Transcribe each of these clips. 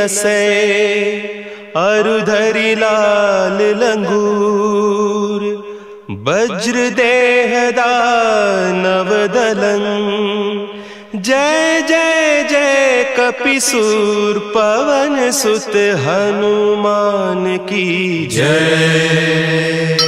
नसै अरुधरि लाल लंगूर, वज्र देह दानव दलन। जय जय जय कपिसूर पवन सुत हनुमान की जय।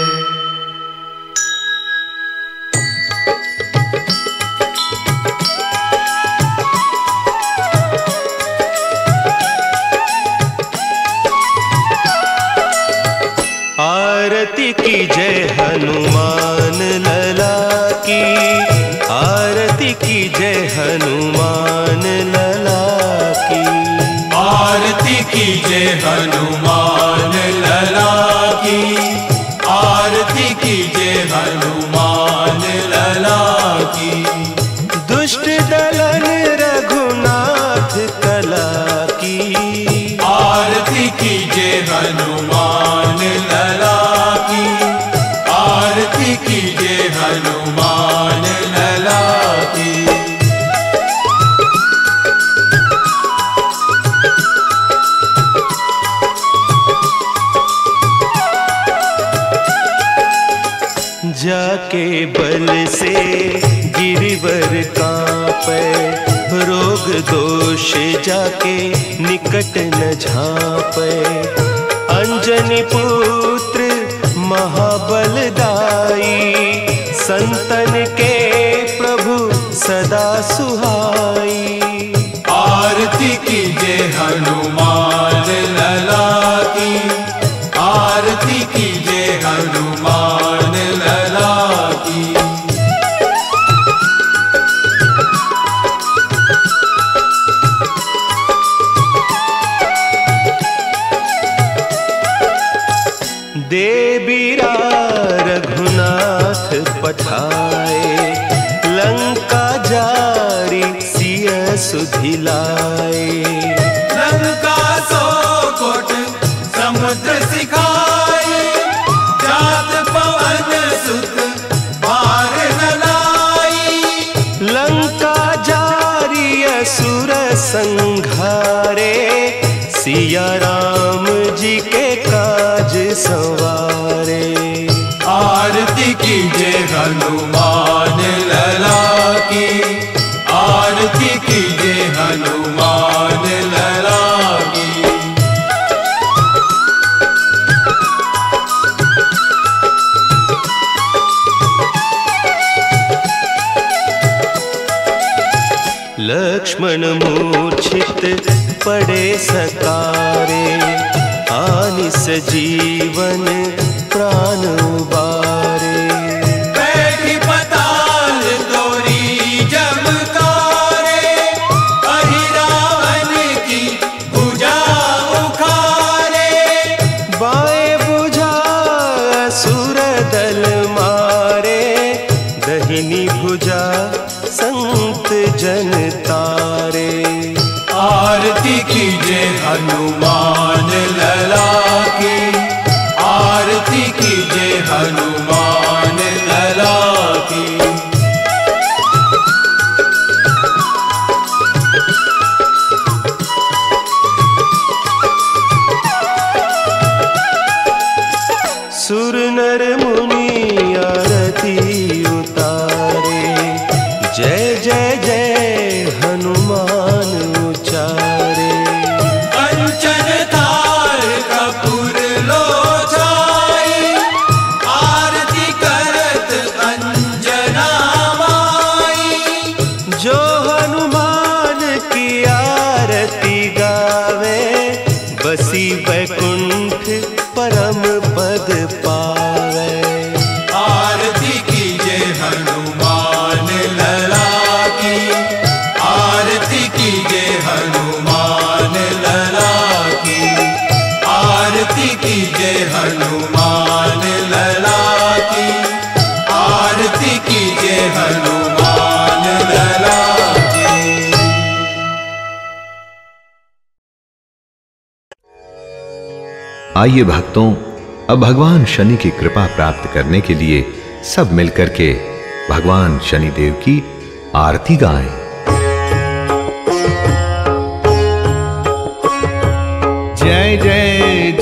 आरती की जय हनुमान लला की, आरती की जय हनुमान लला की। आरती की जय हनुमान लला की, आरती की जय हनुमान लला की। दुष्ट दलन रघुनाथ कला की, आरती की जय हनुमान लला की, आरती की जय हनुमान लला की। जाके बल से गिरिवर कांपे, रोग दोष जाके निकट न झांपे। अंजनी पुत्र महाबलदाई, संतन के प्रभु सदा सुहाई। आरती की जय हनुमान लला की, आरती की जय हनुमान लला की। देबीरा रघुनाथ पठाए, लंका जारी सिय सुधिलाए। लंका सो कोट समुद्र सिखाए, जात पवन सुत पार न लाई। लंका जारी असुर संघारे, सिया राम जी के काज संवारे। आरती की जय हनुमान लला की, आरती की जय हनुमान लला की। लक्ष्मण मूर्छित पड़े सकारे, आनिस जीवन प्राण उबारे। बैठी पताल तोरी जमकारे, अहि रावण की भुजा उखारे। बाएं भुजा असुर दल मारे, दहिनी भुजा संत जन तारे। आरती की जय हनुमान लला की, आरती की जय हनुमान लला की। सुर नर मुनि आरती उतारे, जय जय जय हनुमान उचारे। कंचन थार कपूर लोचाई, आरती करत अंजना माई। जो हनुमान की आरती गावे, बसी वैकुंठ परम पद पावे। आरती की जय हनुमान लला की, आरती की जय हनुमान लला की, आरती की जय हनुमान लला की, आरती की जय हनुमान लला की। आइए भक्तों, अब भगवान शनि की कृपा प्राप्त करने के लिए सब मिलकर के भगवान शनिदेव की आरती गाएं।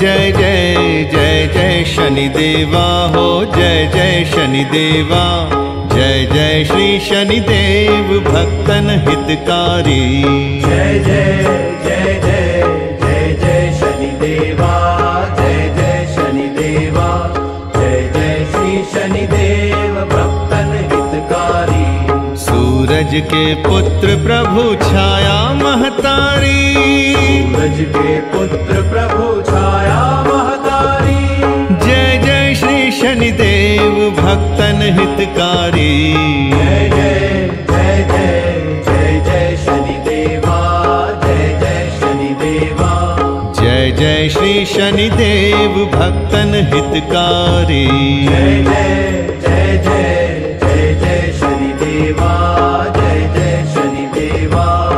जय जय जय जय शनि देवा हो, जय जय शनि देवा। जय जय श्री शनि देव भक्तन हितकारी। जय जय जय जय जय जय शनि देवा, जय जय शनि देवा। जय जय श्री शनि देव भक्तन हितकारी। सूरज के पुत्र प्रभु छाया महतारी। सूरज के पुत्र प्रभु छाया महतारी। जय जय श्री शनि देव भक्तन हितकारी। जय जय जय जय जय जय शनि देवा, जय जय शनि देवा। जय जय श्री शनि देव भक्तन हितकारी। जय जय जय जय जय जय शनि देवा, जय जय शनि देवा।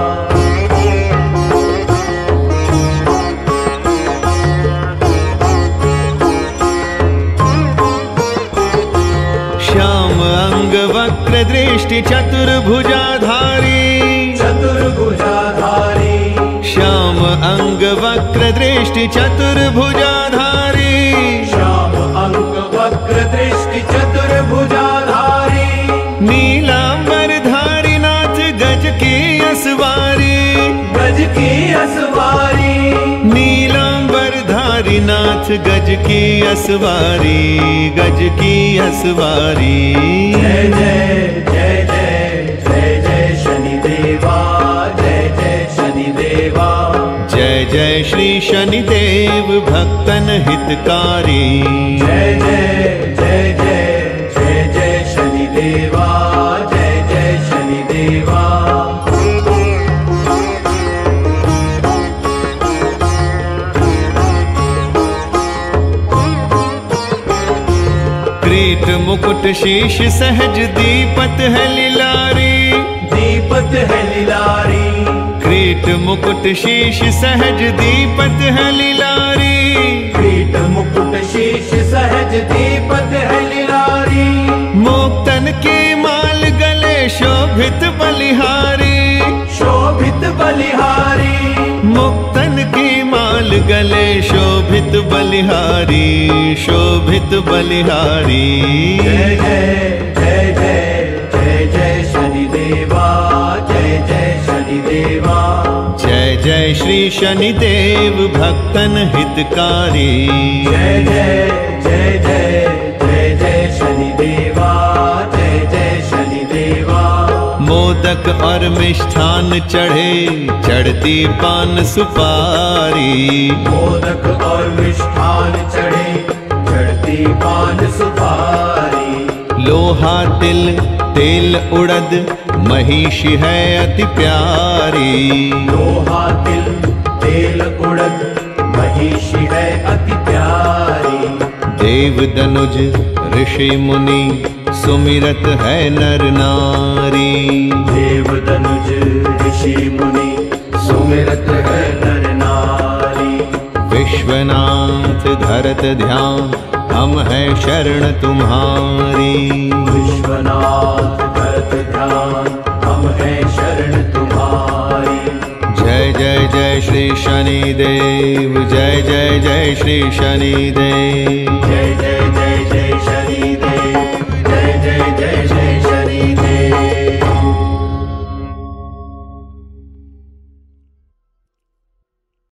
श्याम अंग वक्र दृष्टि चतुर्भुजाधारी। चतुर्भुजाधारी। श्याम अंग वक्र दृष्टि चतुर्भुजाधारी। श्याम अंग वक्र दृष्टि चतुर्भुजाधारी। नीलांबर धारी नाथ गज की असवारी। गज की असवारी। नीलांबर धारी नाथ गज की असवारी, गज की असवारी। जय जय जय जय जय जय शनि देवा, जय जय शनि देवा। जय जय श्री शनि देव भक्तन हितकारी। जय जय जय जय जय जय शनि देवा, जय जय शनि देवा। किरीट मुकुट शीश सहज दीपत है लिलारी। दीपत है लिलारी। किरीट मुकुट शीश सहज दीपत है लिलारी। किरीट मुकुट शीश सहज दीपत है लिलारी। मुक्तन की माल गले शोभित बलिहारी। शोभित बलिहारी। मुक्तन की माल गले शोभित बलिहारी, शोभित बलिहारी। जय जय जय जय जय जय शनि देवा, जय जय शनि देवा। जय जय श्री शनि देव भक्तन हितकारी। जय जय जय जय जय जय शनि देवा, जय जय शनि देवा। मोदक और मिष्ठान चढ़े चढ़ती पान सुपारी। मोदक और मिष्ठान चढ़े चढ़ती पान सुपारी। लोहा तिल तेल उड़द महिषी है अति प्यारी। लोहा तिल तेल उड़द महिषी है अति प्यारी। देव दनुज ऋषि मुनि सुमिरत है नर नारी। देव दनुज ऋषि मुनि सुमिरत है नर नारी। विश्वनाथ धरत ध्यान हम है शरण तुम्हारी। विश्वनाथ धरत ध्यान हम है शरण तुम्हारी। जय जय जय श्री शनि देव, जय जय जय श्री शनि देव। जय जय जय